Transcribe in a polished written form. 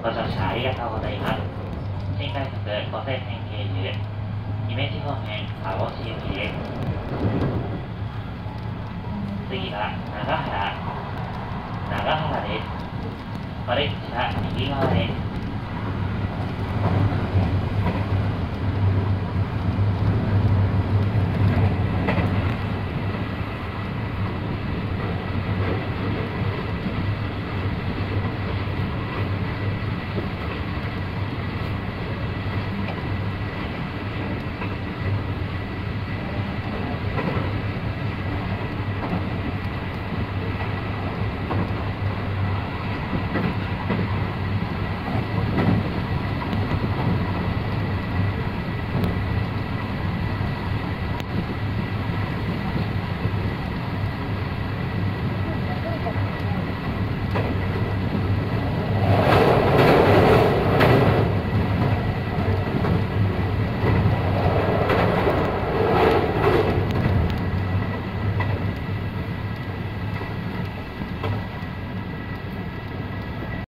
ご乗車ありがとうございます。新快速5000線経由、姫路方面鹿児島行きです。次は長原です。お出口は右側です。